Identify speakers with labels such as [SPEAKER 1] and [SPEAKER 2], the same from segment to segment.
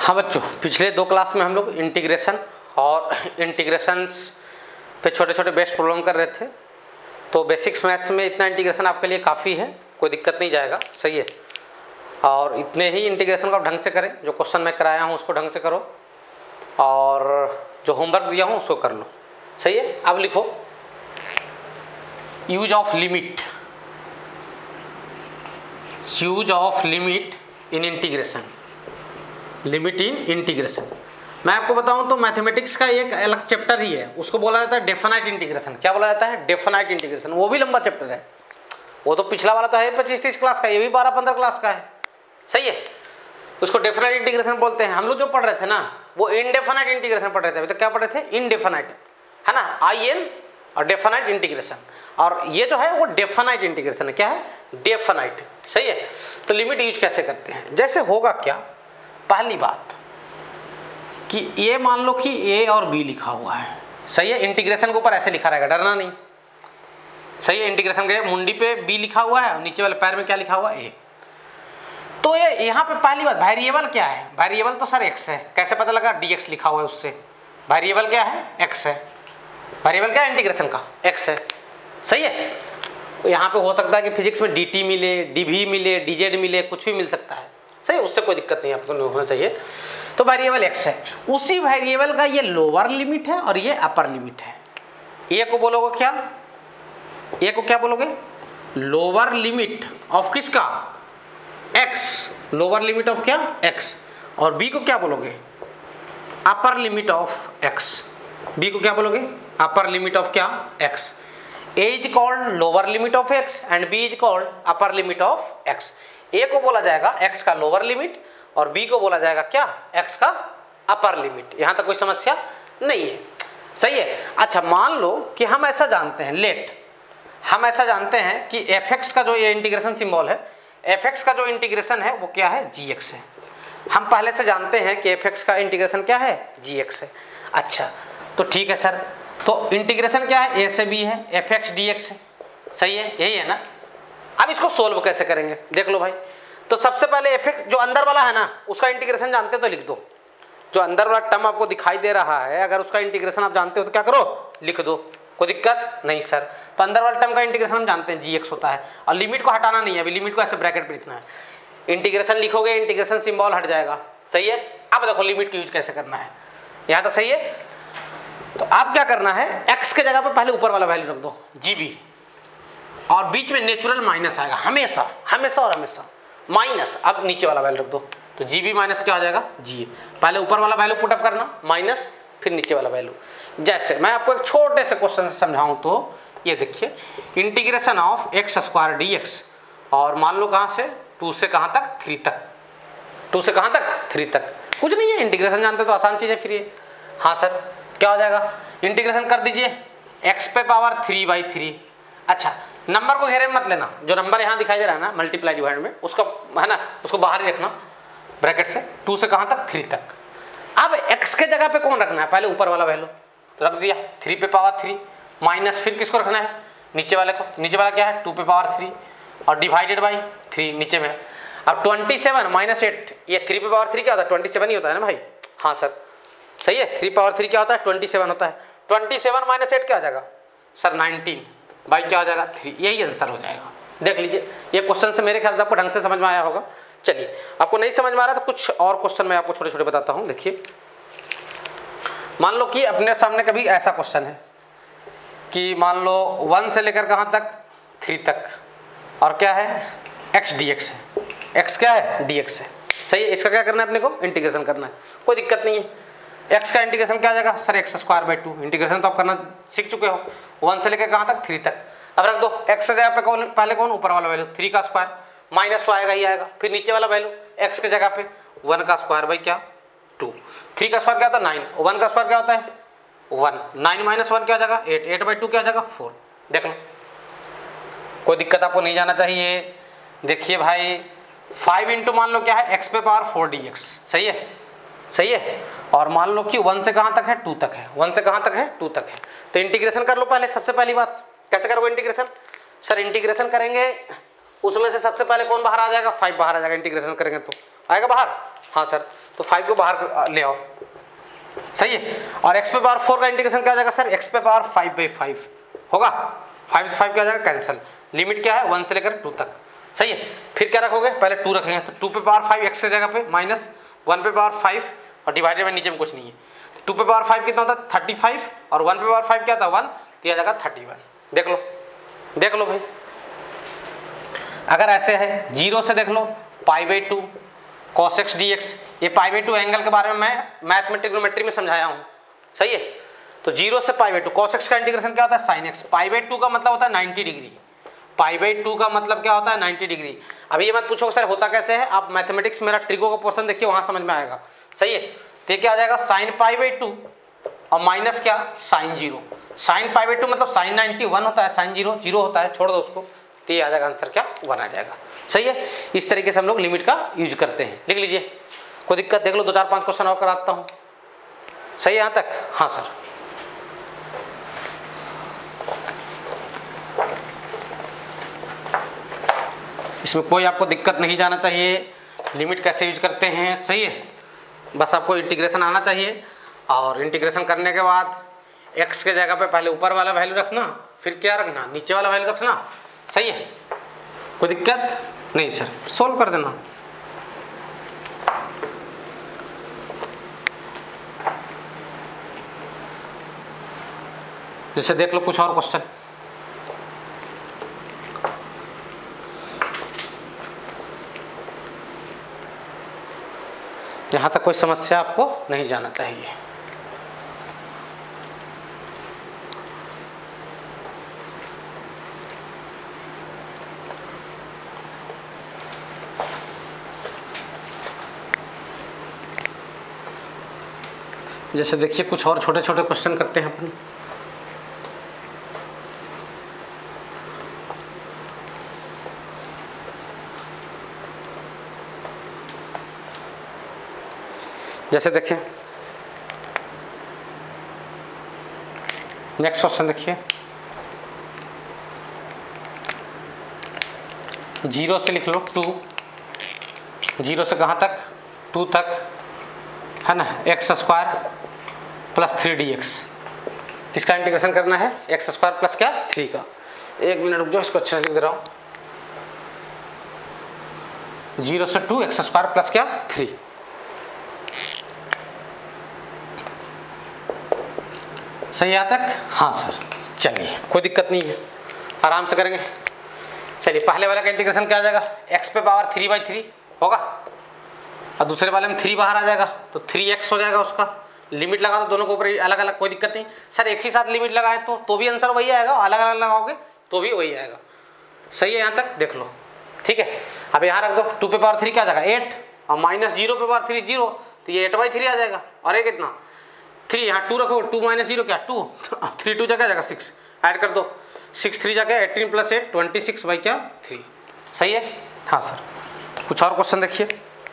[SPEAKER 1] हाँ बच्चों, पिछले 2 क्लास में हम लोग इंटीग्रेशन और इंटीग्रेशंस पे छोटे छोटे बेस्ट प्रॉब्लम कर रहे थे। तो बेसिक्स मैथ्स में इतना इंटीग्रेशन आपके लिए काफ़ी है, कोई दिक्कत नहीं जाएगा, सही है। और इतने ही इंटीग्रेशन को आप ढंग से करें, जो क्वेश्चन मैं कराया हूँ उसको ढंग से करो और जो होमवर्क दिया हूँ उसको कर लो, सही है। अब लिखो use of limit, use of limit in integration, limit in integration. मैं आपको बताऊं तो मैथमेटिक्स का एक अलग चैप्टर ही है, उसको बोला जाता है डेफिनाइट इंटीग्रेशन। क्या बोला जाता है? Definite integration. वो भी लंबा चैप्टर है, वो तो पिछला वाला तो है 25-30 क्लास का, ये भी 12-15 क्लास का है, सही है। उसको डेफिनाइट इंटीग्रेशन बोलते हैं। हम लोग जो पढ़ रहे थे ना वो इनडेफिनाइट इंटीग्रेशन पढ़ रहे थे। अभी तक क्या पढ़ रहे थे? इनडेफिनाइट, है ना, IN और डेफिनाइट इंटीग्रेशन। और ये जो है वो डेफिनाइट इंटीग्रेशन है। क्या है? डेफिनाइट, सही है। तो लिमिट यूज कैसे करते हैं? जैसे होगा क्या, पहली बात कि ये मान लो कि A और B लिखा हुआ है, सही है। इंटीग्रेशन के ऊपर ऐसे लिखा रहेगा, डरना नहीं, सही है। इंटीग्रेशन के मुंडी पे B लिखा हुआ है और नीचे वाले पैर में क्या लिखा हुआ है? A। तो ये यहाँ पे पहली बात, वेरिएबल क्या है? वेरिएबल तो सर x है। कैसे पता लगा? dx लिखा हुआ है उससे। वेरिएबल क्या है? x है। वेरिएबल क्या है? इंटीग्रेशन का x है, सही है। यहाँ पे हो सकता है कि फिजिक्स में dt मिले, dv मिले, dz मिले, कुछ भी मिल सकता है, सही, उससे कोई दिक्कत नहीं आपको होना चाहिए। तो वेरिएबल x है, उसी वेरिएबल का ये लोअर लिमिट है और ये अपर लिमिट है। a को बोलोगे क्या? a को क्या बोलोगे? लोअर लिमिट ऑफ किसका? x। लोअर लिमिट ऑफ क्या? x। और b को क्या बोलोगे? Upper limit of x। b को क्या बोलोगे? अपर लिमिट ऑफ क्या? x। a is called lower limit of x and b is called upper limit of x। a को बोला जाएगा x का लोअर लिमिट और b को बोला जाएगा क्या? x का अपर लिमिट। यहां तक कोई समस्या नहीं है, सही है। अच्छा, मान लो कि हम ऐसा जानते हैं, लेट हम ऐसा जानते हैं कि fx का जो ये इंटीग्रेशन सिंबल है, fx का जो इंटीग्रेशन है वो क्या है? gx है। हम पहले से जानते हैं कि fx का इंटीग्रेशन क्या है? gx है। अच्छा, तो ठीक है सर, तो इंटीग्रेशन क्या है? a से b है, fx dx है, सही है, यही है ना। अब इसको सोल्व कैसे करेंगे देख लो भाई। तो सबसे पहले fx जो अंदर वाला है ना उसका इंटीग्रेशन जानते हो तो लिख दो। जो अंदर वाला टर्म आपको दिखाई दे रहा है, अगर उसका इंटीग्रेशन आप जानते हो तो क्या करो? लिख दो, कोई दिक्कत नहीं सर। तो अंदर वाले टर्म का इंटीग्रेशन हम जानते हैं gx होता है और लिमिट को हटाना नहीं है, अभी लिमिट को ऐसे ब्रैकेट पे लिखना है। इंटीग्रेशन लिखोगे, इंटीग्रेशन सिंबल हट जाएगा, सही है। अब देखो लिमिट का यूज कैसे करना है, यहाँ तक सही है। तो आप क्या करना है, x के जगह पे पहले ऊपर वाला वैल्यू रख दो GB और बीच में नेचुरल माइनस आएगा, हमेशा हमेशा और हमेशा माइनस। अब नीचे वाला वैल्यू रख दो तो GB माइनस क्या आ जाएगा? GA। पहले ऊपर वाला वैल्यू पुटअप करना माइनस, फिर नीचे वाला वैल्यू। जैसे मैं आपको एक छोटे से क्वेश्चन से समझाऊं तो ये देखिए, इंटीग्रेशन ऑफ x² dx और मान लो कहाँ से 2 से कहाँ तक? 3 तक। 2 से कहाँ तक? 3 तक। कुछ नहीं है, इंटीग्रेशन जानते तो आसान चीज़ है फिर ये। हाँ सर, क्या हो जाएगा? इंटीग्रेशन कर दीजिए x पे पावर 3/3। अच्छा, नंबर को घेरे में मत लेना, जो नंबर यहाँ दिखाई दे रहा है ना मल्टीप्लाई डिवाइड में, उसका है ना, उसको बाहर ही रखना ब्रैकेट से। 2 से कहाँ तक? 3 तक। अब x के जगह पे कौन रखना है? पहले ऊपर वाला वैल्यू तो रख दिया 3 पे पावर 3 माइनस, फिर किसको रखना है? नीचे वाले को। तो नीचे वाला क्या है? 2 पे पावर 3 और डिवाइडेड बाई 3 नीचे में। अब 27 माइनस 8, ये 3 पे पावर 3 क्या होता है? 27 ही होता है ना भाई। हाँ सर, सही है। 3 पावर 3 क्या होता है? 27 होता है। 27 माइनस 8 क्या हो जाएगा सर? 19 बाई क्या हो जाएगा? 3। यही आंसर हो जाएगा। देख लीजिए, ये क्वेश्चन से मेरे ख्याल से आपको ढंग से समझ में आया होगा। चलिए, आपको नहीं समझ में आ रहा तो कुछ और क्वेश्चन मैं आपको छोटे छोटे बताता हूँ। देखिए, मान लो कि अपने सामने कभी ऐसा क्वेश्चन है कि मान लो 1 से लेकर कहाँ तक? 3 तक, और क्या है? x dx है। x क्या है? dx है, सही है। इसका क्या करना है अपने को? इंटीग्रेशन करना है, कोई दिक्कत नहीं है। x का इंटीग्रेशन क्या आ जाएगा सर? x²/2। इंटीग्रेशन तो आप करना सीख चुके हो, 1 से लेकर कहाँ तक? 3 तक। अब रख दो x से जगह पे कौन? पहले कौन? ऊपर वाला वैल्यू 3 का स्क्वायर, माइनस तो आएगा ही आएगा, फिर नीचे वाला वैल्यू x के जगह पे 1 का स्क्वायर बाई क्या? 2। 3 का स्क्वायर क्या होता है? 9। 1 का स्क्वायर क्या होता है? 1। 9 माइनस 1 क्या आ जाएगा? 8। 8/2 क्या आ जाएगा? 4। देख लो, कोई दिक्कत आपको नहीं जाना चाहिए। देखिए भाई, 5 इंटू मान लो क्या है? x पे पावर 4 dx, सही है, सही है। और मान लो कि 1 से कहाँ तक है? 2 तक है। 1 से कहाँ तक है? 2 तक है। तो इंटीग्रेशन कर लो पहले। सबसे पहली बात कैसे करोगे इंटीग्रेशन? सर इंटीग्रेशन करेंगे उसमें से सबसे पहले कौन बाहर आ जाएगा? 5 बाहर आ जाएगा। इंटीग्रेशन करेंगे तो आएगा बाहर। हाँ सर, तो 5 को बाहर ले आओ, सही है। और x पे पावर 4 का इंटीग्रेशन क्या आ जाएगा सर, x पे पावर 5/5 होगा, 5 से 5 क्या आ जाएगा कैंसिल, लिमिट क्या है 1 से लेकर 2 तक, सही है। फिर क्या रखोगे, पहले 2 रखेंगे, तो 2 पे पावर 5 x की जगह पे माइनस 1 पे पावर 5 और डिवाइडेड में नीचे में कुछ नहीं है, 2 पे पावर 5 कितना होता है 35 और 1 पे पावर 5 क्या था 1, तो आ जाएगा 31। देख लो भाई, अगर ऐसे है 0 से देख लो π/2 cos x dx, ये π/2 एंगल के बारे में मैं मैथ में ट्रिग्नोमेट्री में समझाया हूँ, सही है। तो 0 से π/2 cos x का इंटीग्रेशन क्या होता है sin x, π/2 का मतलब होता है 90 डिग्री, π/2 का मतलब क्या होता है 90 डिग्री। अभी ये मत पूछो सर होता कैसे है, आप मैथमेटिक्स मेरा ट्रिगो का पोर्शन देखिए वहाँ समझ में आएगा, सही है। तो ये क्या आ जाएगा sin π/2 और माइनस क्या sin 0, sin π/2 मतलब sin 90 1 होता है, sin 0 0 होता है, छोड़ दो उसको, तो ये आ जाएगा आंसर क्या 1 आ जाएगा, सही है। इस तरीके से हम लोग लिमिट का यूज करते हैं, लिख लीजिए, कोई दिक्कत देख लो, 2 4 5 क्वेश्चन और कराता हूँ, सही है यहाँ तक, हाँ सर। इसमें कोई आपको दिक्कत नहीं जाना चाहिए, लिमिट कैसे यूज करते हैं, सही है। बस आपको इंटीग्रेशन आना चाहिए, और इंटीग्रेशन करने के बाद x के जगह पे पहले ऊपर वाला वैल्यू रखना, फिर क्या रखना नीचे वाला वैल्यू रखना, सही है। कोई दिक्कत नहीं सर, सोल्व कर देना। जैसे देख लो कुछ और क्वेश्चन, यहाँ तक कोई समस्या आपको नहीं जाना चाहिए। जैसे देखिए कुछ और छोटे छोटे क्वेश्चन करते हैं अपन, जैसे देखिए नेक्स्ट क्वेश्चन देखिए, 0 से लिख लो 2, 0 से कहाँ तक 2 तक है ना, x² प्लस 3dx, किसका इंटीग्रेशन करना है x² प्लस क्या 3 का। 1 मिनट रुक जाओ, इसको अच्छे से लिख दे रहा हूँ, 0 से 2 x² प्लस क्या 3, सही यहाँ तक, हाँ सर। चलिए कोई दिक्कत नहीं है, आराम से करेंगे। चलिए पहले वाला का इंटीग्रेशन क्या आ जाएगा, x पे पावर 3/3 होगा, और दूसरे वाले में 3 बाहर आ जाएगा, तो 3x हो जाएगा उसका। लिमिट लगा दो दोनों के ऊपर अलग अलग, कोई दिक्कत नहीं सर। एक ही साथ लिमिट लगाए तो भी आंसर वही आएगा, अलग अलग लगाओगे तो भी वही आएगा, सही है। यहाँ तक देख लो, ठीक है। अब यहाँ रख दो, 2 पे पावर 3 क्या आ जाएगा 8, और माइनस 0 पे पावर 3 0, तो ये 8/3 आ जाएगा। और ये कितना 3, यहाँ 2 रखो, 2 माइनस 0 क्या 2, 3 2 जा जाएगा 6, ऐड कर दो, 6 3 जाके 18 प्लस 8 26/3, सही है, हाँ सर। कुछ और क्वेश्चन देखिए,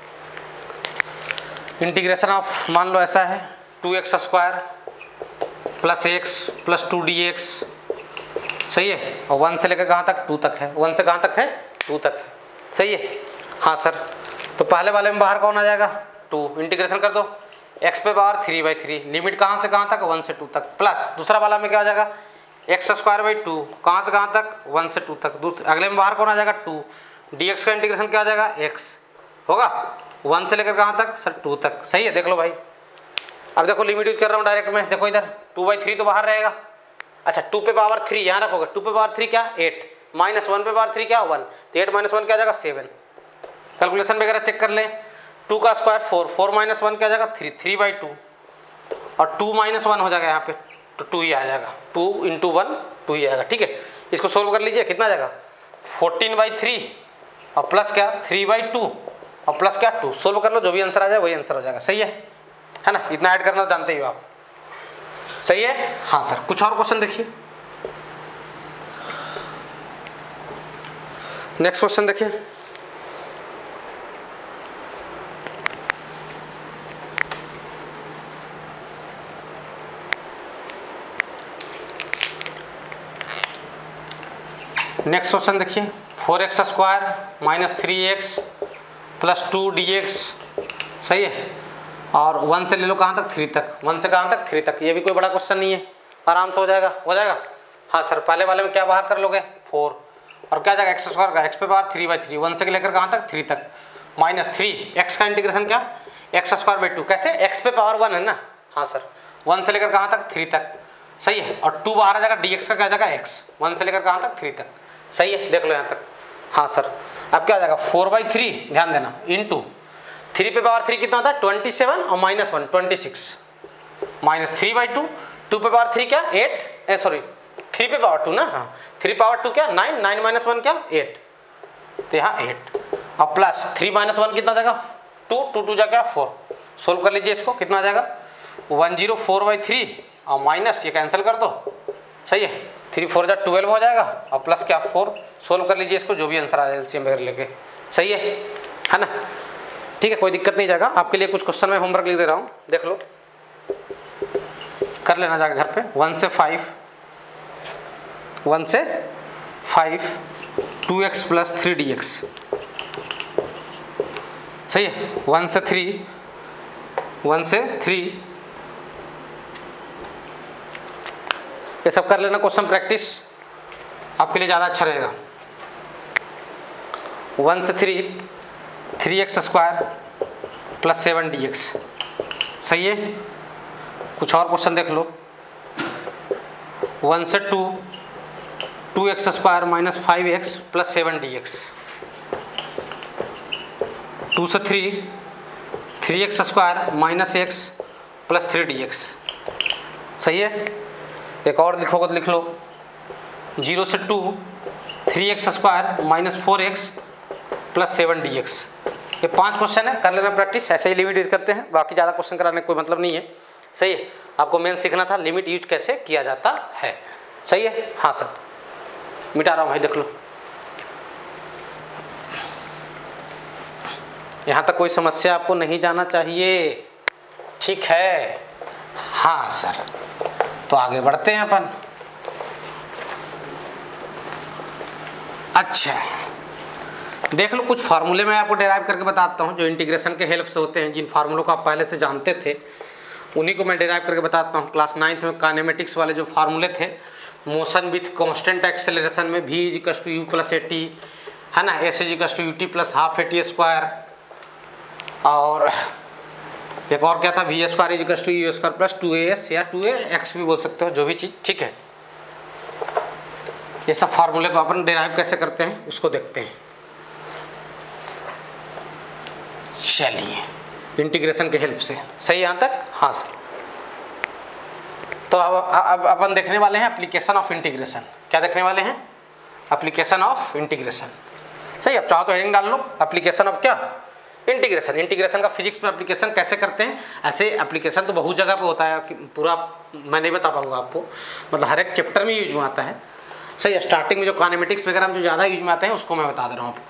[SPEAKER 1] इंटीग्रेशन ऑफ मान लो ऐसा है 2x² plus x plus 2dx, सही है। और 1 से लेकर कहाँ तक 2 तक है, 1 से कहाँ तक है 2 तक है, सही है, हाँ सर। तो पहले वाले में बाहर कौन आ जाएगा 2, इंटीग्रेशन कर दो, x पे पावर 3/3, लिमिट कहाँ से कहाँ तक 1 से 2 तक, प्लस दूसरा वाला में क्या आ जाएगा x²/2, कहाँ से कहाँ तक 1 से 2 तक। अगले में बाहर कौन आ जाएगा 2, dx का इंटीग्रेशन क्या आ जाएगा x होगा, 1 से लेकर कहाँ तक सर 2 तक, सही है। देख लो भाई, अब देखो लिमिट यूज कर रहा हूँ डायरेक्ट में, देखो इधर 2/3 तो बाहर रहेगा। अच्छा 2 पे पावर 3 यहाँ रखोगे, 2 पे पावर 3 क्या 8, माइनस 1 पे पावर 3 क्या 1, तो 8 - 1 क्या आ जाएगा 7। कैलकुलेशन वगैरह चेक कर लें, 2 का स्क्वायर 4, 4 - 1 क्या आ जाएगा 3, 3/2, और 2 - 1 हो जाएगा यहाँ पे, तो 2 ही आ जाएगा, 2 × 1 2 ही आएगा, ठीक है। इसको सोल्व कर लीजिए, कितना आ जाएगा 14/3 और प्लस क्या 3/2 और प्लस क्या 2, सोल्व कर लो, जो भी आंसर आ जाए वही आंसर हो जाएगा, सही है ना। इतना ऐड करना तो जानते ही हो आप, सही है, हाँ सर। कुछ और क्वेश्चन देखिए, नेक्स्ट क्वेश्चन देखिए, नेक्स्ट क्वेश्चन देखिए, 4x² - 3x प्लस 2dx, सही है। और 1 से ले लो कहाँ तक 3 तक, 1 से कहाँ तक 3 तक, ये भी कोई बड़ा क्वेश्चन नहीं है, आराम से हो जाएगा, हो जाएगा। हाँ सर, पहले वाले में क्या बाहर कर लोगे 4 और क्या जाएगा एक्स स्क्वायर का x पे पावर 3/3, 1 से लेकर कहाँ तक 3 तक, -3 x का इंटीग्रेशन क्या x²/2, कैसे x पे पावर 1 है ना। हाँ सर, 1 से लेकर कहाँ तक 3 तक, सही है। और 2 बाहर आ जाएगा, dx का क्या जाएगा x, 1 से लेकर कहाँ तक 3 तक, सही है, देख लो यहाँ तक। हाँ सर, अब क्या हो जाएगा 4/3, ध्यान देना, इंटू 3 पे पावर 3 कितना होता है 27 और -1 26, -3/2, 2 पे पावर 3 क्या 8, सॉरी 3 पे पावर 2 ना, हाँ 3 पावर 2 क्या 9, 9 - 1 क्या 8, तो यहाँ 8 और प्लस 3 - 1 कितना जाएगा 2, 2 2 जाएगा 4, सोल्व कर लीजिए इसको, कितना आ जाएगा 104/3 और माइनस ये कैंसिल कर दो, सही है, 3 4 जा 12 हो जाएगा और प्लस क्या 4, सोल्व कर लीजिए इसको, जो भी आंसर आ जाए एलसीएम वगैरह लेके, सही है ना। ठीक है, कोई दिक्कत नहीं जाएगा। आपके लिए कुछ क्वेश्चन मैं होमवर्क लिख दे रहा हूँ, देख लो, कर लेना जाकर घर पे। 1 से 5 2x + 3dx, सही है। 1 से 3 ये सब कर लेना क्वेश्चन प्रैक्टिस, आपके लिए ज़्यादा अच्छा रहेगा। 1 से 3x² + 7dx, सही है। कुछ और क्वेश्चन देख लो। 1 से 2x² - 5x + 7dx, 2 से 3x² - x + 3dx, सही है। एक और लिखोगे तो लिख लो 0 से 2 3x² - 4x + 7dx, ये 5 क्वेश्चन है, कर लेना प्रैक्टिस। ऐसे ही लिमिट यूज करते हैं, बाकी ज़्यादा क्वेश्चन कराने का कोई मतलब नहीं है, सही है। आपको मेन सीखना था लिमिट यूज कैसे किया जाता है, सही है। हाँ सर, मिटा रहा हूँ भाई, देख लो। यहाँ तक कोई समस्या आपको नहीं जाना चाहिए, ठीक है। हाँ सर, तो आगे बढ़ते हैं अपन। अच्छा, देख लो, कुछ फार्मूले मैं आपको डेराइव करके बताता हूँ जो इंटीग्रेशन के हेल्प से होते हैं। जिन फार्मूलों को आप पहले से जानते थे उन्हीं को मैं डेराइव करके बताता हूँ। क्लास 9th में काइनेमेटिक्स वाले जो फार्मूले थे, मोशन विथ कांस्टेंट एक्सेलरेशन में v = u + at, है ना, s = ut + ½ at², और एक और क्या था v² = u² + 2as या 2ax भी बोल सकते हो, जो भी चीज़, ठीक है। ये सब फार्मूले को अपन डेराइव कैसे करते हैं उसको देखते हैं। चलिए, इंटीग्रेशन के हेल्प से, सही यहाँ तक। हाँ सर, तो अब अपन देखने वाले हैं एप्लीकेशन ऑफ इंटीग्रेशन। क्या देखने वाले हैं? एप्लीकेशन ऑफ इंटीग्रेशन, सही। अब चाहो तो हेडिंग डाल लो, एप्लीकेशन ऑफ क्या इंटीग्रेशन। इंटीग्रेशन का फिजिक्स में एप्लीकेशन कैसे करते हैं। ऐसे एप्लीकेशन तो बहुत जगह पे होता है, कि पूरा मैं नहीं बता पाऊंगा आपको, मतलब हर एक चैप्टर में यूज में आता है, सही। स्टार्टिंग में जो काइनेमेटिक्स वगैरह में जो ज़्यादा यूज में आते हैं उसको मैं बता दे रहा हूँ आपको।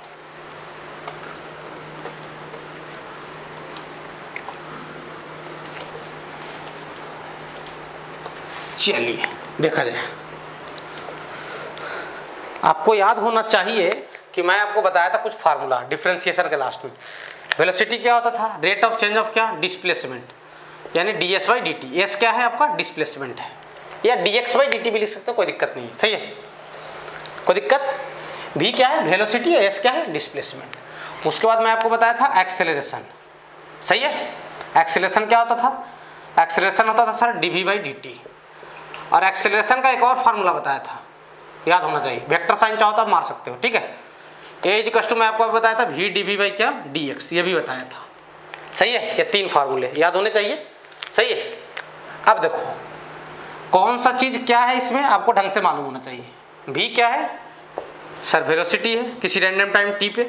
[SPEAKER 1] चलिए देखा जाए, आपको याद होना चाहिए कि मैं आपको बताया था कुछ फार्मूला डिफरेंशिएशन के लास्ट में। वेलोसिटी क्या होता था? रेट ऑफ चेंज ऑफ क्या? डिस्प्लेसमेंट, यानी ds/dt। एस क्या है आपका? डिस्प्लेसमेंट है, या dx/dt भी लिख सकते हो, कोई दिक्कत नहीं है, सही है, कोई दिक्कत। v क्या है? वेलोसिटी, एस क्या है? डिस्प्लेसमेंट। उसके बाद मैं आपको बताया था एक्सेलरेशन, सही है। एक्सेलरेशन क्या होता था? एक्सेलरेशन होता था सर dv/dt। और एक्सेलरेशन का एक और फार्मूला बताया था, याद होना चाहिए। वेक्टर साइन चाहो तो आप मार सकते हो, ठीक है। a मैं आपको बताया था v dv क्या dx, ये भी बताया था, सही है। ये 3 फार्मूले याद होने चाहिए, सही है। अब देखो कौन सा चीज़ क्या है इसमें, आपको ढंग से मालूम होना चाहिए। v क्या है सर? वेलोसिटी है किसी रैंडम टाइम t पे।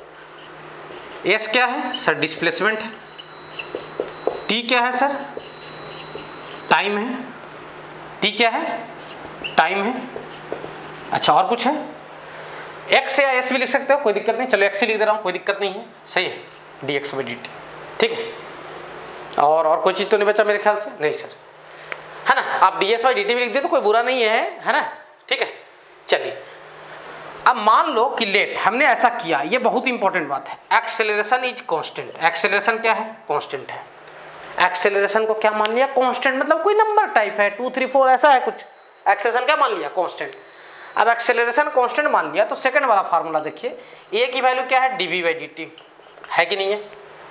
[SPEAKER 1] s क्या है सर? डिस्प्लेसमेंट है। t क्या है सर? टाइम है। t क्या है? टाइम है। अच्छा, और कुछ है? x या s भी लिख सकते हो, कोई दिक्कत नहीं, चलो x ही लिख दे रहा हूँ, कोई दिक्कत नहीं है, सही है, dx/dt, ठीक है। और कोई चीज़ तो नहीं बचा मेरे ख्याल से, नहीं सर, है ना। आप ds/dt भी लिख दे तो कोई बुरा नहीं है, है ना, ठीक है। चलिए अब मान लो कि लेट हमने ऐसा किया, ये बहुत इंपॉर्टेंट बात है, एक्सेलरेशन इज कांस्टेंट। एक्सेलरेशन क्या है? कांस्टेंट है। एक्सेलरेशन को क्या मान लिया? कांस्टेंट, मतलब कोई नंबर टाइप है 2 3 4 ऐसा है कुछ। एक्सेलरेशन क्या मान लिया? कांस्टेंट। अब एक्सेलरेशन कांस्टेंट मान लिया तो सेकंड वाला फार्मूला देखिए, ए की वैल्यू क्या है? dv/dt है कि नहीं है?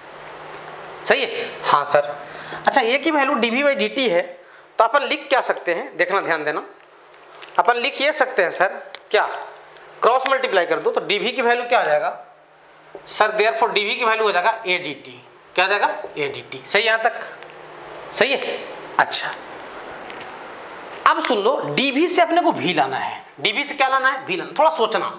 [SPEAKER 1] सही है? हाँ सर। अच्छा, ए की वैल्यू dv/dt है तो अपन लिख क्या सकते हैं, देखना ध्यान देना। अपन लिख ये सकते हैं सर, क्या क्रॉस मल्टीप्लाई कर दो तो dv की वैल्यू क्या आ जाएगा सर? देयरफॉर dv की वैल्यू हो जाएगा adt। क्या आ जाएगा? adt। सही यहाँ तक? सही है। अच्छा, अब सुन लो, dv से अपने को v लाना है। dv से क्या लाना है? v लाना। थोड़ा सोचना,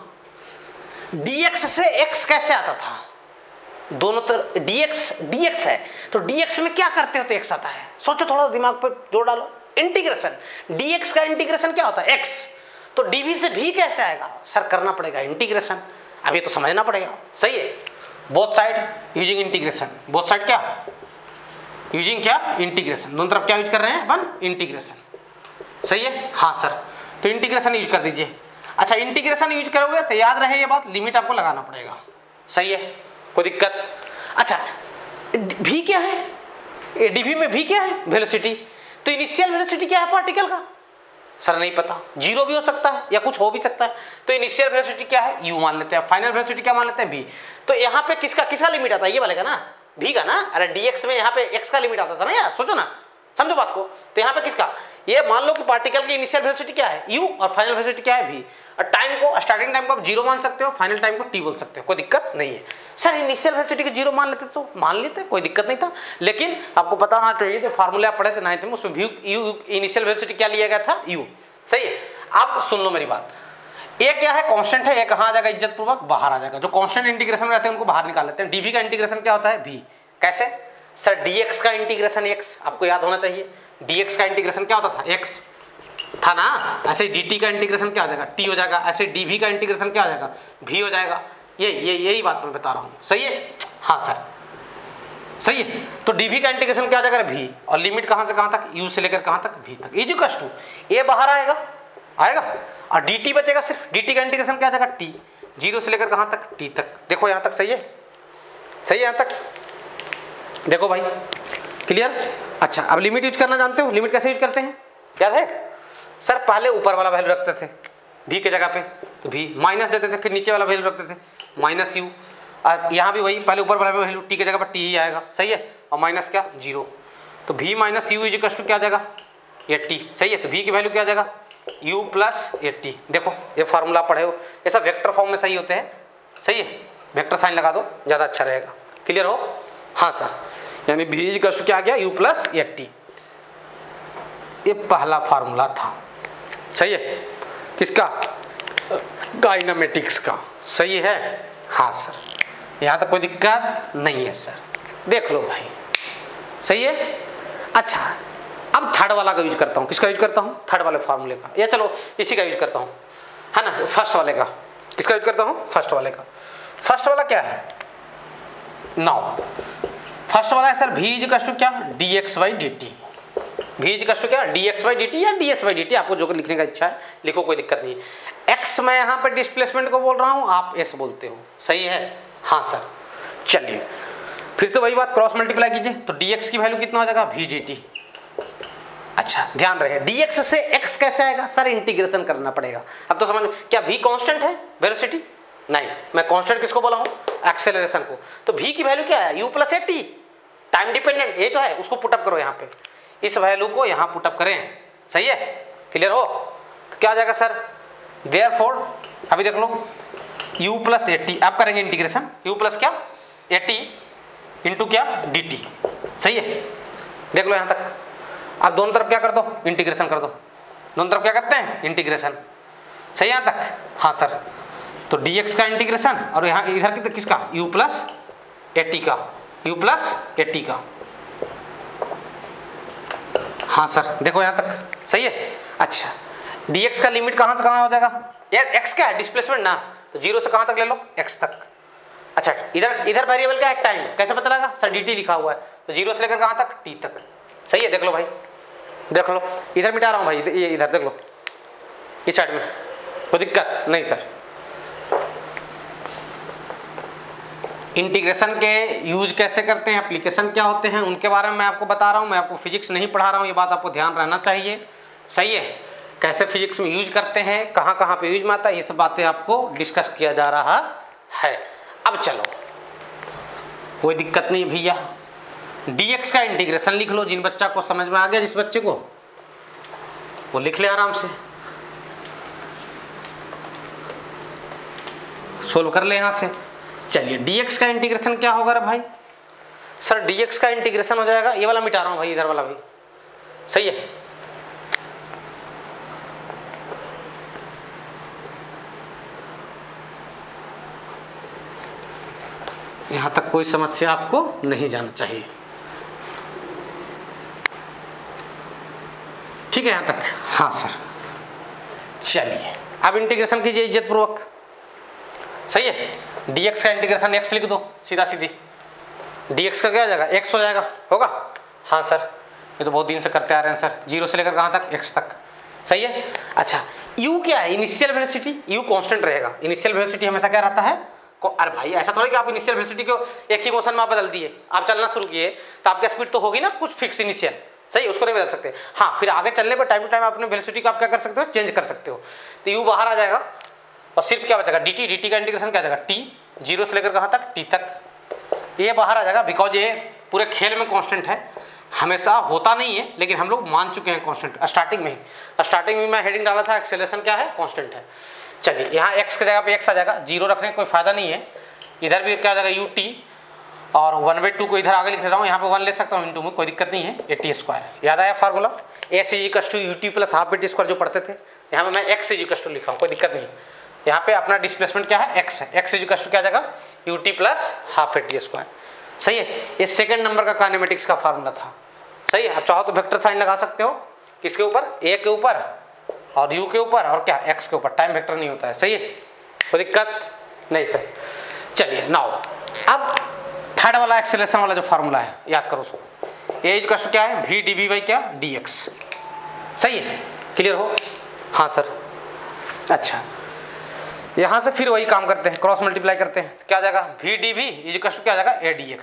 [SPEAKER 1] dx से x कैसे आता था? दोनों तरफ dx है तो dx में क्या करते हो तो x आता है। सोचो, थोड़ा दिमाग पर जोर डालो। इंटीग्रेशन, dx का इंटीग्रेशन क्या होता है? x। तो dv से v कैसे आएगा सर? करना पड़ेगा इंटीग्रेशन। अब ये तो समझना पड़ेगा। सही है? Both side using integration. Both side क्या यूजिंग? क्या? इंटीग्रेशन। दोनों तरफ क्या यूज कर रहे हैं अपन? इंटीग्रेशन। सही है? हाँ सर। तो इंटीग्रेशन यूज कर दीजिए। अच्छा, इंटीग्रेशन यूज करोगे तो याद रहे ये बात, लिमिट आपको लगाना पड़ेगा। सही है? कोई दिक्कत? अच्छा, v क्या है? dv में v क्या है? वेलोसिटी। तो इनिशियल वेलोसिटी क्या है पार्टिकल का? सर नहीं पता, 0 भी हो सकता है या कुछ हो भी सकता है। तो इनिशियल वेलोसिटी क्या है? u मान लेते हैं। फाइनल वेलोसिटी क्या मान लेते हैं? v। तो यहाँ पे किसका लिमिट आता है? ये वाले का ना, v का ना। अरे dx में यहाँ पे x का लिमिट आता था ना यार, सोचो ना, समझो बात को। तो यहाँ पे किसका? ये मान लो कि पार्टिकल की इनिशियल वेलोसिटी क्या है? u और फाइनल वेलोसिटी क्या है? v। और टाइम को, स्टार्टिंग टाइम को आप 0 मान सकते हो, फाइनल टाइम को t बोल सकते हो, कोई दिक्कत नहीं है। सर इनिशियल वेलोसिटी को 0 मान लेते तो मान लेते, कोई दिक्कत नहीं था। लेकिन आपको पता होना चाहिए कि फार्मूले आप पढ़े थे 9th में, उसमें u इनिशियल वेलोसिटी क्या लिया गया था? u। सही है? अब सुन लो मेरी बात, ए क्या है? कांस्टेंट है। ए कहाँ आ जाएगा? इज्जत पूर्वक बाहर आ जाएगा। जो कांस्टेंट इंटीग्रेशन में रहते हैं उनको बाहर निकाल लेते हैं। dv का इंटीग्रेशन क्या होता है? v। कैसे सर? dx का इंटीग्रेशन x, आपको याद होना चाहिए। dx का इंटीग्रेशन क्या होता था? x था ना। ऐसे dt का इंटीग्रेशन क्या हो जाएगा? t हो जाएगा। ऐसे dv का इंटीग्रेशन क्या हो जाएगा? v हो जाएगा। यही बात मैं बता रहा हूँ। सही है? हाँ सर, सही है। तो dv का इंटीग्रेशन क्या आ जाएगा? v। और लिमिट कहाँ से कहाँ तक? u से लेकर कहाँ तक? v तक। इक्वल्स टू a बाहर आएगा और dt बचेगा सिर्फ। dt का इंटीग्रेशन क्या आ जाएगा? t। 0 से लेकर कहाँ तक? t तक। देखो यहाँ तक सही है? सही है यहाँ तक? देखो भाई, क्लियर? अच्छा, अब लिमिट यूज करना जानते हो? लिमिट कैसे यूज करते हैं याद है? सर पहले ऊपर वाला वैल्यू रखते थे v के जगह पे, तो v माइनस देते थे, फिर नीचे वाला वैल्यू रखते थे माइनस u। और यहाँ भी वही, पहले ऊपर वाला वैल्यू t के जगह पर t ही आएगा। सही है? और माइनस क्या? 0। तो v minus u equals to क्या आ जाएगा? 80। सही है? तो v की वैल्यू क्या आ जाएगा? u plus 80। देखो ये फार्मूला पढ़े हो, ये सब वेक्टर फॉर्म में सही होते हैं। सही है? वेक्टर साइन लगा दो, ज़्यादा अच्छा रहेगा। क्लियर हो? हाँ सर। यानी v इक्वल्स टू क्या आ गया? u plus 80। ये पहला फार्मूला था। सही है? किसका? काइनेमेटिक्स का। सही है? हाँ सर। यहाँ तक कोई दिक्कत नहीं है सर, देख लो भाई। सही है? अच्छा, अब थर्ड वाला का यूज करता हूँ। किसका यूज करता हूँ? थर्ड वाले फार्मूले का, या चलो इसी का यूज करता हूँ, है ना? फर्स्ट वाले का। किसका यूज करता हूँ? फर्स्ट वाले का। फर्स्ट वाला क्या है? नाउ फर्स्ट वाला है सर v इक्वल्स टू क्या? dx/dt। v इक्वल्स टू क्या? dx/dt या ds/dt, आपको जो लिखने का इच्छा है लिखो, कोई दिक्कत नहीं है। x मैं यहाँ पर डिस्प्लेसमेंट को बोल रहा हूँ, आप s बोलते हो। सही है? हाँ सर। चलिए फिर से वही बात, क्रॉस मल्टीप्लाई कीजिए तो dx की वैल्यू कितना हो जाएगा? v dt। अच्छा ध्यान रहे, dx से x कैसे आएगा? सर इंटीग्रेशन करना पड़ेगा। अब तो समझ, क्या v कांस्टेंट है वेलोसिटी? नहीं, मैं कांस्टेंट किसको बोला हूँ? एक्सेलरेशन को। तो v की वैल्यू क्या है? u plus 80। टाइम डिपेंडेंट ये तो है, उसको पुटअप करो यहाँ पे, इस वैल्यू को यहाँ पुटअप करें। सही है? क्लियर हो? तो क्या आ जाएगा सर? देयरफॉर अभी देख लो, u प्लस 80 आप करेंगे इंटीग्रेशन, u प्लस क्या? 80 इंटू क्या? dt। सही है? देख लो यहाँ तक। अब दोनों तरफ क्या कर दो? इंटीग्रेशन कर दो। दोनों तरफ क्या करते हैं? इंटीग्रेशन। सही यहाँ तक? हाँ सर। तो dx का इंटीग्रेशन और यहाँ इधर किसका? u प्लस 80 का, u प्लस 80 का। हाँ सर, देखो यहाँ तक। सही है? अच्छा, dx का लिमिट कहाँ से कहाँ हो जाएगा? यार x क्या है? डिस्प्लेसमेंट ना, तो 0 से कहाँ तक ले लो? x तक। अच्छा, इधर वेरिएबल क्या है? टाइम। कैसे पता लगा? सर dt लिखा हुआ है, तो 0 से लेकर कहाँ तक? t तक। सही है? देख लो भाई, देख लो, इधर मिटा रहा हूँ भाई, ये इधर देख लो, इस साइड में। कोई दिक्कत नहीं सर? इंटीग्रेशन के यूज कैसे करते हैं, एप्लीकेशन क्या होते हैं, उनके बारे में मैं आपको बता रहा हूँ। मैं आपको फिजिक्स नहीं पढ़ा रहा हूँ, ये बात आपको ध्यान रहना चाहिए। सही है, कैसे फिजिक्स में यूज करते हैं, कहाँ कहाँ पे यूज में आता है, ये सब बातें आपको डिस्कस किया जा रहा है। अब चलो, कोई दिक्कत नहीं भैया, dx का इंटीग्रेशन लिख लो। जिन बच्चा को समझ में आ गया, जिस बच्चे को, वो लिख ले आराम से, सोल्व कर ले यहां से। चलिए, dx का इंटीग्रेशन क्या होगा रे भाई? सर dx का इंटीग्रेशन हो जाएगा, ये वाला मिटा रहा हूं भाई, इधर वाला भी। सही है, यहां तक कोई समस्या आपको नहीं जाना चाहिए। ठीक है यहां तक? हाँ सर। चलिए, अब इंटीग्रेशन कीजिए इज्जत पूर्वक। सही है, dx का इंटीग्रेशन x लिख दो सीधा सीधी। dx का क्या हो जाएगा? x हो जाएगा, होगा? हाँ सर, ये तो बहुत दिन से करते आ रहे हैं सर। 0 से लेकर कहाँ तक? x तक। सही है। अच्छा, u क्या है? Initial velocity. u कांस्टेंट रहेगा। इनिशियल वेलोसिटी हमेशा क्या रहता है? अरे भाई ऐसा थोड़ी कि आप इनिशियल वेलोसिटी को एक ही मोशन में आप बदल दिए, आप चलना शुरू किए तो आपकी स्पीड तो होगी ना कुछ फिक्स इनिशियल। सही, उसको नहीं बदल सकते। हाँ, फिर आगे चलने पर टाइम टू टाइम अपने वेलोसिटी को आप क्या कर सकते हो? चेंज कर सकते हो। तो u बाहर आ जाएगा और सिर्फ क्या बचेगा? dt का इंटीग्रेशन क्या जाएगा? t, 0 से लेकर कहाँ तक? t तक। ये बाहर आ जाएगा बिकॉज ये पूरे खेल में कांस्टेंट है। हमेशा होता नहीं है, लेकिन हम लोग मान चुके हैं कांस्टेंट स्टार्टिंग में ही। स्टार्टिंग में मैं हेडिंग डाला था एक्सेलरेशन क्या है? कांस्टेंट है। चलिए, यहाँ x की जगह पे x आ जाएगा, 0 रखने का कोई फायदा नहीं है। इधर भी क्या आ जाएगा? ut, और 1/2 को इधर आगे लिख रहा हूँ, यहाँ पे 1 ले सकता हूँ इंटू में, कोई दिक्कत नहीं है। a² याद आया फार्मूला? s = ut + ½ at² जो पढ़ते थे, यहाँ पे मैं x = लिखा हूँ, कोई दिक्कत नहीं। यहाँ पे अपना डिस्प्लेसमेंट क्या है? x है। x = क्या आ जाएगा? ut + ½ at²। सही है, ये सेकंड नंबर का काइनेमेटिक्स का फार्मूला था। सही है, अब चाहो तो वेक्टर साइन लगा सकते हो, किसके ऊपर? a के ऊपर और u के ऊपर और क्या? x के ऊपर। टाइम वेक्टर नहीं होता है। सही है, कोई दिक्कत नहीं सर। चलिए, नाउ अब थर्ड वाला एक्सेलरेशन वाला जो फार्मूला है, याद करो उसको। a = क्या है? v dv/ क्या? dx। सही है, क्लियर हो? हाँ सर। अच्छा, यहाँ से फिर वही काम करते हैं, क्रॉस मल्टीप्लाई करते हैं, क्या आ जाएगा? v dv = क्या आ जाएगा? a dx।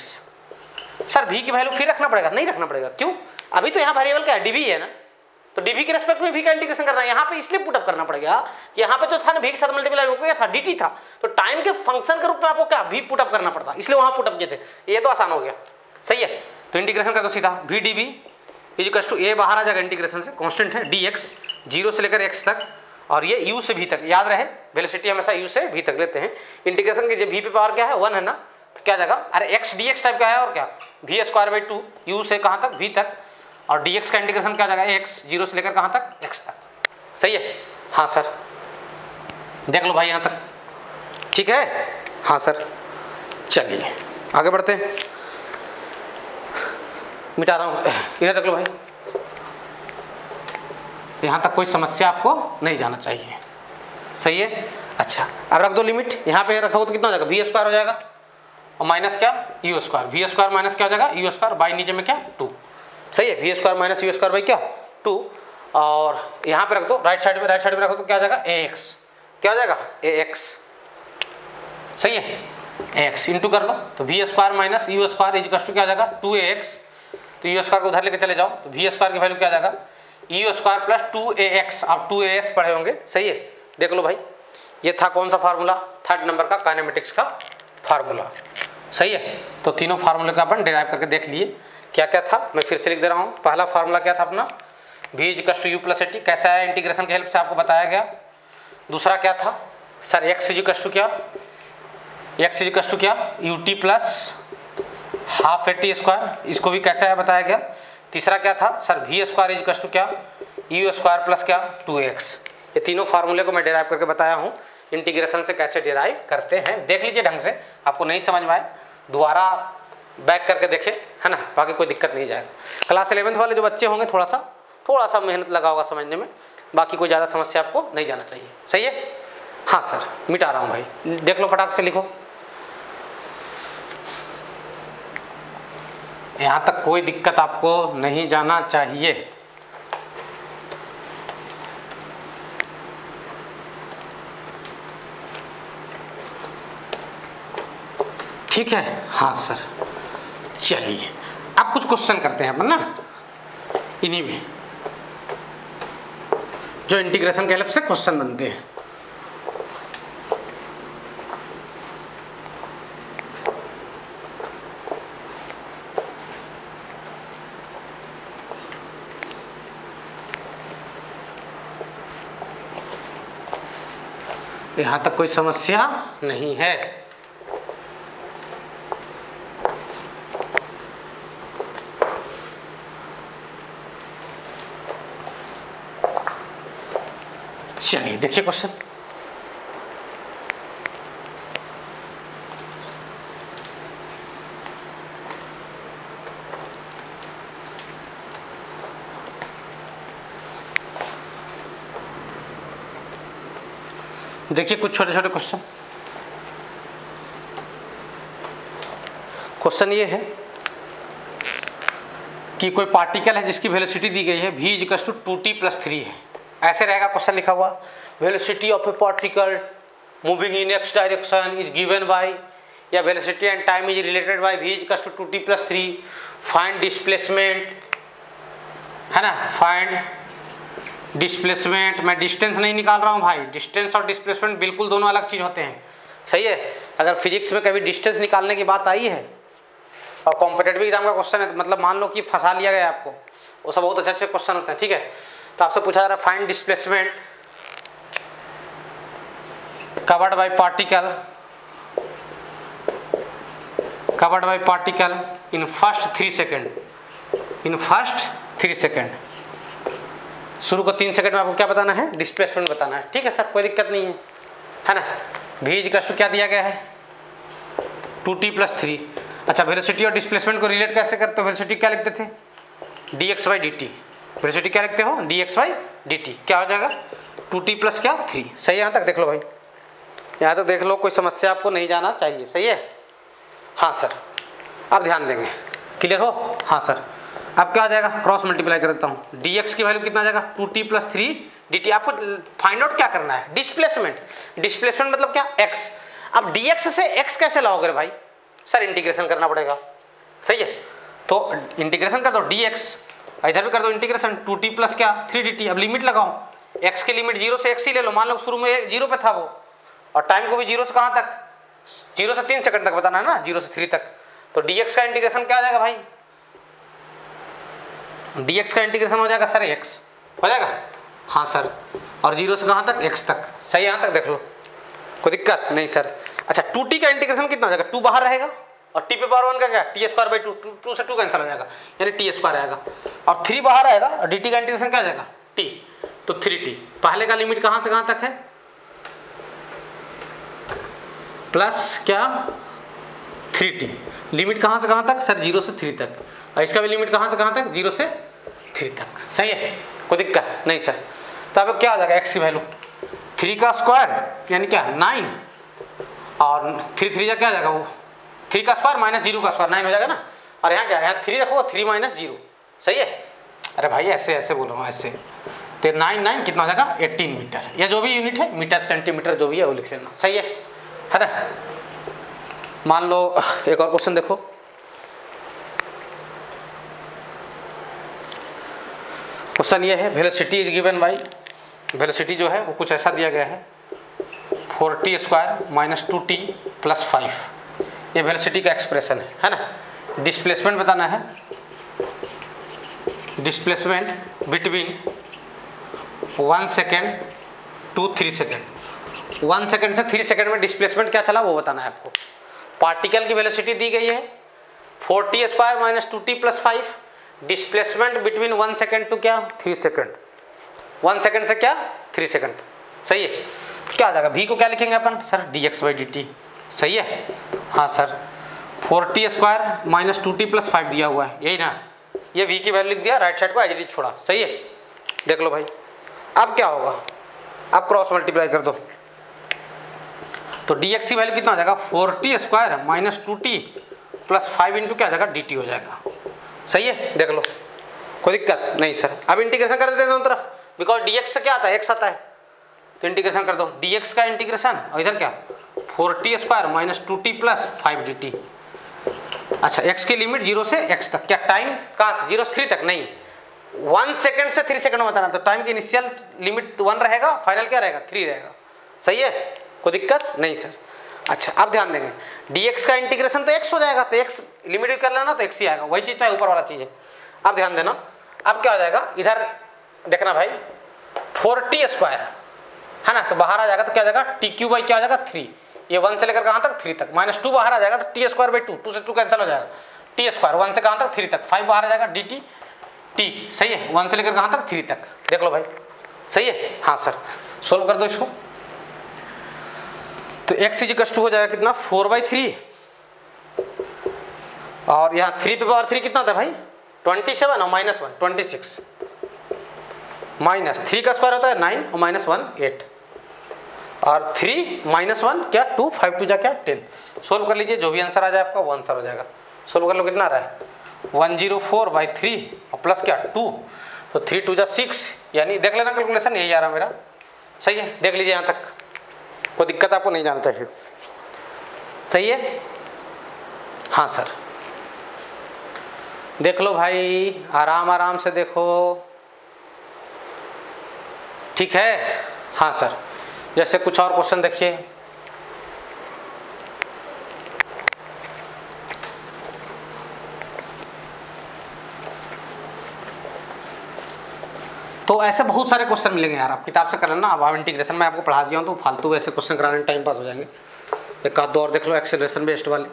[SPEAKER 1] सर v की वैल्यू फिर रखना पड़ेगा? नहीं रखना पड़ेगा। क्यों? अभी तो यहाँ वेरिएबल क्या है? dv है ना, तो dv के रेस्पेक्ट में v का इंटीग्रेशन करना है। यहाँ पे इसलिए पुटअप करना पड़ेगा कि यहाँ पे जो था ना v के साथ मल्टीप्लाई हो गया था, dt था, तो टाइम के फंक्शन के रूप में आपको क्या v पुटअप करना पड़ता, इसलिए वहाँ पुटअप किए थे। ये तो आसान हो गया। सही है, तो इंटीग्रेशन कर दो सीधा। v dv = a बाहर आ जाएगा इंटीग्रेशन से, कांस्टेंट है dx, 0 से लेकर x तक, और ये u से v तक। याद रहे, वेलोसिटी हमेशा u से v तक लेते हैं। इंटीग्रेशन के v पे पावर क्या है? 1 है ना, तो क्या जाएगा? अरे x dx टाइप का है, और क्या? v² / 2 u से कहाँ तक? v तक, और dx का इंटीग्रेशन क्या जाएगा? x, 0 से लेकर कहाँ तक? x तक। सही है? हाँ सर, देख लो भाई यहाँ तक। ठीक है? हाँ सर। चलिए आगे बढ़ते हैं, मिटा रहा हूँ, इधर देख लो भाई, यहाँ तक कोई समस्या आपको नहीं जाना चाहिए। सही है। अच्छा, अब रख दो लिमिट, यहाँ पे रखो तो कितना हो जाएगा? v² हो जाएगा और माइनस क्या? u²। v² माइनस क्या हो जाएगा? u², बाई नीचे में क्या? 2। सही है, v² माइनस u² बाई क्या? 2। और यहाँ पे रख दो राइट साइड में रखो तो क्या आ जाएगा? ax। क्या हो जाएगा? ax। सही है, ax इंटू कर लो, तो v² माइनस u² = क्या आ जाएगा? 2ax। तो u² को उधर लेके चले जाओ, तो v² की वैल्यू क्या आ जाएगा? u² + 2ax। आप 2as पढ़े होंगे। सही है, देख लो भाई, ये था कौन सा फार्मूला? थर्ड नंबर का काइनेमेटिक्स का फार्मूला। सही है, तो तीनों फार्मूले का अपन डिराइव करके देख लिए। क्या क्या था मैं फिर से लिख दे रहा हूँ। पहला फार्मूला क्या था अपना? v = u + at। कैसा है? इंटीग्रेशन की हेल्प से आपको बताया गया। दूसरा क्या था सर? x = क्या? x = क्या? ut + ½ at²। इसको भी कैसा है बताया गया। तीसरा क्या था सर? v² = क्या? u² + क्या? 2x। ये तीनों फार्मूले को मैं डिराइव करके बताया हूँ। इंटीग्रेशन से कैसे डिराइव करते हैं देख लीजिए ढंग से, आपको नहीं समझ में आए दोबारा बैक करके देखें, है ना, बाकी कोई दिक्कत नहीं जाएगा। क्लास 11th वाले जो बच्चे होंगे थोड़ा सा मेहनत लगा होगा समझने में, बाकी कोई ज़्यादा समस्या आपको नहीं जाना चाहिए। सही है? हाँ सर, मिटा रहा हूँ भाई, देख लो फटाक से लिखो। यहाँ तक कोई दिक्कत आपको नहीं जाना चाहिए। ठीक है, हाँ सर। चलिए अब कुछ क्वेश्चन करते हैं अपन ना, इन्हीं में जो इंटीग्रेशन के हेल्प से क्वेश्चन बनते हैं। यहां तक कोई समस्या नहीं है। चलिए देखिए क्वेश्चन। देखिए कुछ छोटे छोटे क्वेश्चन। क्वेश्चन ये है कि कोई पार्टिकल है जिसकी वेलोसिटी दी गई है v इक्वल्स टू 2t + 3 है। ऐसे रहेगा क्वेश्चन लिखा हुआ, velocity of a particle moving in x direction is given by, या velocity and time is related by v equals to 2t + 3, find displacement, है ना, फाइंड डिस्प्लेसमेंट। मैं डिस्टेंस नहीं निकाल रहा हूँ भाई, डिस्टेंस और डिस्प्लेसमेंट बिल्कुल दोनों अलग चीज़ होते हैं, सही है। अगर फिजिक्स में कभी डिस्टेंस निकालने की बात आई है और कॉम्पिटेटिव एग्जाम का क्वेश्चन है, तो मतलब मान लो कि फंसा लिया गया आपको, वो सब बहुत अच्छे अच्छे क्वेश्चन होते हैं, ठीक है। तो आपसे पूछा जा रहा है find displacement covered by particle in first 3 second, in first 3 second. शुरू को 3 सेकंड में आपको क्या बताना है, डिस्प्लेसमेंट बताना है, ठीक है सर, कोई दिक्कत नहीं है ना। v इक्वल्स टू क्या दिया गया है, 2t + 3। अच्छा, वेलोसिटी और डिस्प्लेसमेंट को रिलेट कैसे करते हो, वेलोसिटी क्या लिखते थे, dx/dt, वेलोसिटी क्या लिखते हो, dx/dt, क्या हो जाएगा 2t + क्या 3। सही है, यहाँ तक देख लो भाई, यहाँ तक देख लो, कोई समस्या आपको नहीं जाना चाहिए, सही है। हाँ सर, अब ध्यान देंगे, क्लियर हो, हाँ सर। अब क्या आ जाएगा, क्रॉस मल्टीप्लाई कर देता हूँ, dx की वैल्यू कितना आ जाएगा 2t + 3 dt। आपको फाइंड आउट क्या करना है, डिस्प्लेसमेंट। डिस्प्लेसमेंट मतलब क्या, x। अब dx से x कैसे लाओगे भाई, सर इंटीग्रेशन करना पड़ेगा, सही है। तो इंटीग्रेशन कर दो dx, इधर भी कर दो इंटीग्रेशन 2t + क्या 3 dt। अब लिमिट लगाओ, x की लिमिट 0 से x ही ले लो, मान लो शुरू में 0 पे था वो, और टाइम को भी 0 से कहाँ तक, 0 से 3 सेकंड तक बताना है ना, 0 से 3 तक। तो dx का इंटीग्रेशन क्या आ जाएगा भाई, dx का इंटीग्रेशन हो जाएगा सर x, हो जाएगा, हाँ सर। और 0 से कहाँ तक, x तक, सही, यहाँ तक देख लो, कोई दिक्कत नहीं सर। अच्छा, 2t का इंटीग्रेशन कितना हो जाएगा, 2 बाहर रहेगा, और t पे पावर 1 का क्या, t² / 2, 2 से 2 कैंसिल हो जाएगा, यानी t² आएगा, और 3 बाहर आएगा, और dt का इंटीग्रेशन क्या हो जाएगा t, तो 3t। पहले का लिमिट कहाँ से कहाँ तक है, प्लस क्या 3t, लिमिट कहाँ से कहाँ तक सर, 0 से 3 तक, और इसका भी लिमिट कहाँ से कहाँ तक, 0 से 3 तक, सही है, कोई दिक्कत नहीं सर। तो अब क्या आ जाएगा, x की वैल्यू 3 का स्क्वायर यानी क्या 9, और 3 3 क्या आ जाएगा, वो 3 का स्क्वायर - 0 का स्क्वायर 9 हो जाएगा ना। और यहाँ क्या, यहाँ 3 रखो, 3 - 0, सही है। अरे भाई ऐसे ऐसे बोलो, ऐसे, तो 9 कितना हो जाएगा 18 मीटर, या जो भी यूनिट है, मीटर सेंटीमीटर जो भी है वो लिख लेना, सही है ना। मान लो एक और क्वेश्चन देखो, क्वेश्चन ये है, velocity is given by, velocity जो है वो कुछ ऐसा दिया गया है 4t² - 2t + 5, ये वेलोसिटी का एक्सप्रेशन है ना। डिस्प्लेसमेंट बताना है, displacement between 1 second to 3 second, 1 second से 3 सेकेंड में डिस्प्लेसमेंट क्या चला वो बताना है आपको। पार्टिकल की वेलोसिटी दी गई है 4t² - 2t + 5, displacement between 1 second to क्या 3 सेकेंड, 1 सेकेंड से क्या 3 सेकेंड, सही है। क्या आ जाएगा, v को क्या लिखेंगे अपन सर, dx/dt, सही है, हाँ सर। 4t² - 2t + 5 दिया हुआ है, यही ना, ये v की वैल्यू लिख दिया, राइट साइड को एज इट इज छोड़ा, सही है। देख लो भाई, अब क्या होगा, अब क्रॉस मल्टीप्लाई कर दो, तो dx की वैल्यू कितना आ जाएगा 4t² - 2t + 5 इंटू क्या आ जाएगा dt हो जाएगा, सही है, देख लो, कोई दिक्कत नहीं सर। अब इंटीग्रेशन कर देते हैं दोनों तरफ, बिकॉज dx से क्या आता है x आता है, तो इंटीग्रेशन कर दो, dx का इंटीग्रेशन, और इधर क्या 4t square minus 2t plus 5dt। अच्छा x की लिमिट 0 से x तक, क्या टाइम कहाँ से 0 से 3 तक? नहीं, 1 सेकंड से 3 सेकंड में बताना, तो टाइम की इनिशियल लिमिट 1 रहेगा, फाइनल क्या रहेगा 3 रहेगा। सही है, कोई दिक्कत नहीं सर। अच्छा अब ध्यान देंगे, dx का इंटीग्रेशन तो x हो जाएगा, तो x लिमिट भी कर लेना तो x ही आएगा, वही चीज़ तो है, ऊपर वाला चीज़ है। अब ध्यान देना, अब क्या हो जाएगा, इधर देखना भाई 4t स्क्वायर है ना, तो बाहर आ जाएगा तो क्या हो जाएगा t³ बाई क्या हो जाएगा 3, ये 1 से लेकर कहाँ तक 3 तक, माइनस 2 बाहर आ जाएगा तो t स्क्वायर बाई 2, 2 से 2 कैंसिल हो जाएगा, t स्क्वायर 1 से कहाँ तक 3 तक, 5 बाहर आ जाएगा dt t। सही है, 1 से लेकर कहाँ तक 3 तक, देख लो भाई। सही है, हाँ सर, सोल्व कर दो इसको। तो x = हो जाएगा कितना 4/3, और यहाँ 3 पे पावर 3 कितना था भाई 27 और -1 26, माइनस 3 का स्क्वायर होता है 9 और -1 8, और 3 -1 क्या 2, 5 2 जा क्या 10। सोल्व कर लीजिए, जो भी आंसर आ जाए आपका वो आंसर हो जाएगा। सोल्व कर लो, कितना आ रहा है 104/3 और प्लस क्या 2, तो 3 2 जा 6, यानी देख लेना कैलकुलेशन, यही आ रहा मेरा। सही है, देख लीजिए यहाँ तक, कोई दिक्कत आपको नहीं जाना चाहिए। सही है, हाँ सर, देख लो भाई, आराम आराम से देखो, ठीक है। हाँ सर, जैसे कुछ और क्वेश्चन देखिए, तो ऐसे बहुत सारे क्वेश्चन मिलेंगे यार, आप किताब से कर लेना। अब इंटीग्रेशन में आपको पढ़ा दिया हूँ, तो फालतू ऐसे क्वेश्चन कराने टाइम पास हो जाएंगे। एक आध दो और देख लो, एक्सेलरेशन बेस्ड वाले।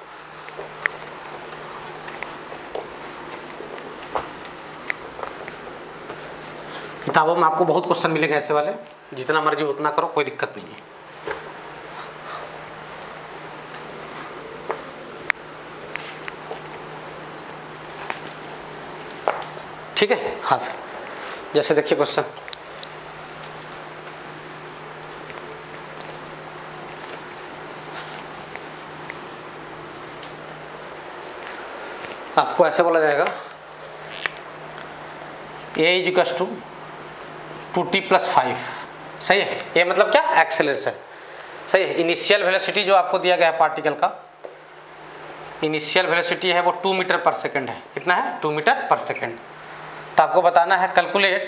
[SPEAKER 1] किताबों में आपको बहुत क्वेश्चन मिलेंगे ऐसे वाले, जितना मर्जी उतना करो, कोई दिक्कत नहीं है। ठीक है, हाँ सर, जैसे देखिए क्वेश्चन, आपको ऐसे बोला जाएगा a = 2t + 5। सही है, ये मतलब क्या एक्सेलरेशन। सही है, इनिशियल वेलोसिटी जो आपको दिया गया है पार्टिकल का, इनिशियल वेलोसिटी है वो 2 मीटर पर सेकंड है। कितना है 2 मीटर पर सेकंड। तो आपको बताना है कैलकुलेट,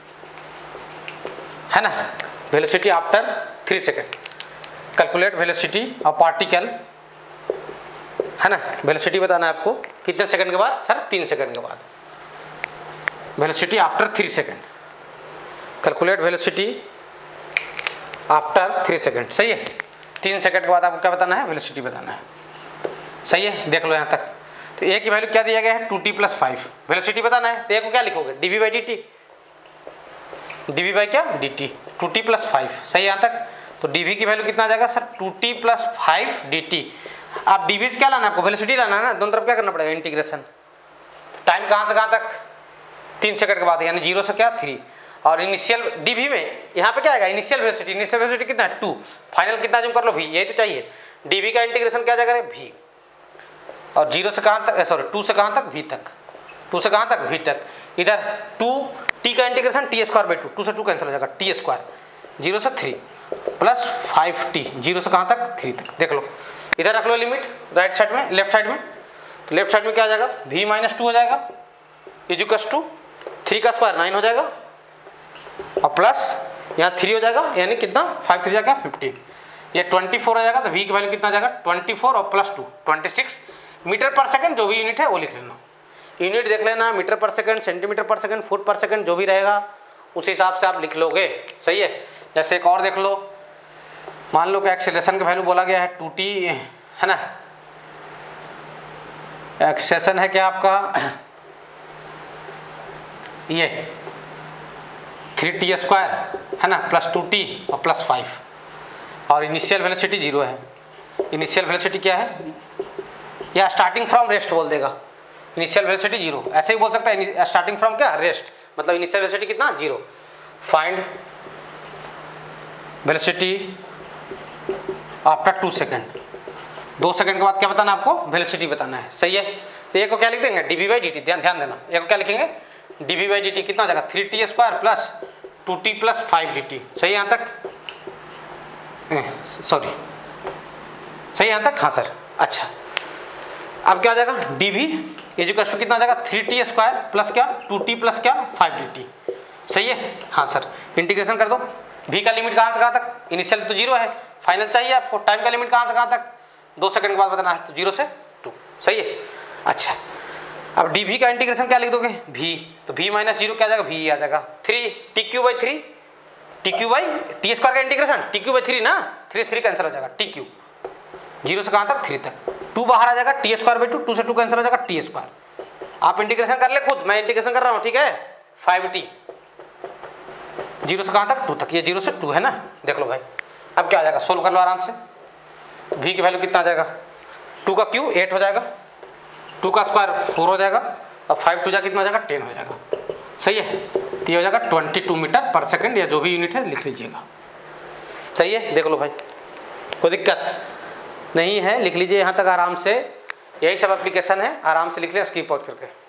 [SPEAKER 1] है ना, velocity after 3 second, calculate velocity of particle, है ना। वेलोसिटी बताना है आपको कितने सेकंड के बाद सर 3 सेकंड के बाद, velocity after 3 second, calculate velocity after 3 second. सही है, 3 सेकंड के बाद आपको क्या बताना है, वेलोसिटी बताना है। सही है, देख लो यहाँ तक। तो ए की वैल्यू क्या दिया गया है 2t + 5, वेलोसिटी बताना है, तो ए को क्या लिखोगे dv/dt, dv/ क्या dt, 2t + 5। सही है यहाँ तक। तो dv की वैल्यू कितना आ जाएगा सर 2t + 5 dt। आप dv से क्या लाना है आपको, वेलोसिटी लाना है ना, दोनों तरफ क्या करना पड़ेगा इंटीग्रेशन। टाइम कहाँ से कहाँ तक 3 सेकंड के बाद, यानी 0 से क्या 3, और इनिशियल dv में यहाँ पे क्या आएगा इनिशियल वेलोसिटी, इनिशियल वेलोसिटी कितना है 2, फाइनल कितना जूम कर लो v, यही तो चाहिए। dv का इंटीग्रेशन क्या जाएगा v, और 0 से कहाँ तक, सॉरी 2 से कहाँ तक v तक, 2 से कहाँ तक v तक। इधर 2t का इंटीग्रेशन t²/2, 2 से 2 कैंसिल हो जाएगा t², 0 से 3 प्लस 5t, 0 से कहाँ तक 3 तक। देख लो, इधर रख लो लिमिट राइट साइड में, लेफ्ट साइड में, तो लेफ्ट साइड में क्या आ जाएगा v - 2 हो जाएगा, = 3 का स्क्वायर 9 हो जाएगा, और प्लस यहाँ 3 हो जाएगा, यानी कितना 5 3 जाएगा 15, ये 24 हो जाएगा। तो v की वैल्यू कितना आ जाएगा 24 और प्लस 2 26 मीटर पर सेकंड, जो भी यूनिट है वो लिख लेना। यूनिट देख लेना, मीटर पर सेकंड, सेंटीमीटर पर सेकंड, फुट पर सेकंड, जो भी रहेगा उस हिसाब से आप लिख लोगे। सही है, जैसे एक और देख लो, मान लो कि एक्सेलरेशन का वैल्यू बोला गया है 2t, है ना, एक्सेलरेशन है क्या आपका ये 3t² है ना, प्लस 2t और प्लस 5, और इनिशियल वेलोसिटी 0 है। इनिशियल वेलोसिटी क्या है, या स्टार्टिंग फ्रॉम रेस्ट बोल देगा, इनिशियल वेलोसिटी 0, ऐसे ही बोल सकता है स्टार्टिंग फ्रॉम क्या रेस्ट, मतलब इनिशियल वेलोसिटी कितना 0। Find velocity after 2 second, 2 second के बाद क्या बताना आपको वेलोसिटी बताना है। सही है, तो ए को क्या लिख देंगे dv/dt, ध्यान देना, ए को क्या लिखेंगे dv/dt, कितना हो जाएगा 3t² प्लस 2t + 5 dt। सही है यहाँ तक, सॉरी सही यहाँ तक? हाँ सर। अच्छा अब क्या हो जाएगा, डी वी इक्वल टू कितना आ जाएगा 3t स्क्वायर प्लस क्या 2t प्लस क्या 5dt। सही है? हाँ सर। इंटीग्रेशन कर दो। v का लिमिट कहाँ से कहाँ तक, इनिशियल तो 0 है, फाइनल चाहिए आपको, टाइम का लिमिट कहाँ से कहाँ तक 2 सेकंड के बाद बताना है, तो 0 से 2। सही है? अच्छा अब dv का इंटीग्रेशन क्या लिख दोगे, v, तो v माइनस 0 क्या आ जाएगा, v आ जाएगा 3t3 t3 by T square का इंटीग्रेशन t3 ना, 3 कैंसिल हो जाएगा, t3 0 से कहाँ तक 3 तक, 2 बाहर आ जाएगा टी स्क्वायर बाई 2 से 2 कैंसिल हो जाएगा टी स्क्वायर। आप इंटीग्रेशन कर ले खुद, मैं इंटीग्रेशन कर रहा हूँ, ठीक है। 5t 0 से कहाँ तक 2 तक, ये 0 से 2 है ना, देख लो भाई। अब क्या आ जाएगा, सोल्व कर लो आराम से। तो v की वैल्यू कितना आ जाएगा, 2 का क्यू 8 हो जाएगा, 2 का स्क्वायर 4 हो जाएगा, और 5 2 जा कितना हो जाएगा 10 हो जाएगा। सही है? तो ये हो जाएगा 22 मीटर पर सेकंड, या जो भी यूनिट है लिख लीजिएगा। सही है? देख लो भाई, कोई दिक्कत नहीं है, लिख लीजिए यहाँ तक आराम से। यही सब एप्लीकेशन है, आराम से लिख लें स्किप आउट करके।